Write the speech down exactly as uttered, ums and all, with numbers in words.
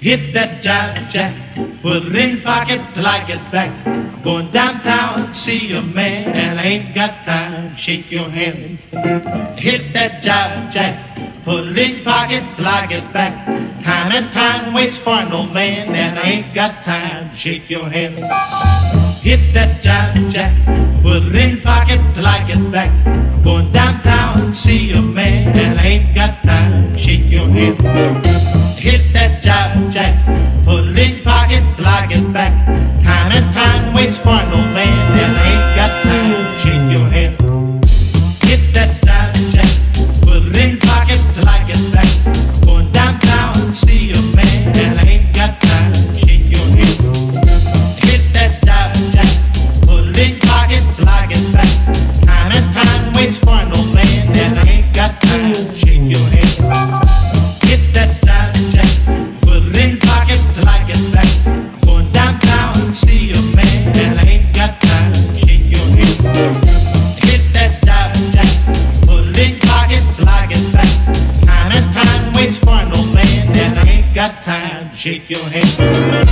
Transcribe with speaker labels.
Speaker 1: Hit that jive jack, put it in pocket till I get back. Going downtown to see a man, and I ain't got time to shake your hand. Hit that jive jack, put it in pocket till I get back. Time and time waits for no man, and I ain't got time to shake your hand. Hit that jive jack, put it in pocket till I get back. Going downtown to see a man, and I ain't got time to shake your hand. Hit that jive jack, put it in pocket till I get back. Time and time waits for no man, and I ain't got time to shake your hand. Hit that jive jack, put it in pocket till I get back. Going downtown to see a man, and I ain't got time to shake your hand. Hit that jive jack, put it in pocket till I get back. Time and time waits for no man, and I ain't got time to shake your hand. Hit that jive jack, put it in pocket till I get back. Going downtown to see a man, and I ain't got time to shake your hand. Hit that jive jack, put it in pocket till I get back. Time and time waits for no man, and I ain't got time to shake your hand.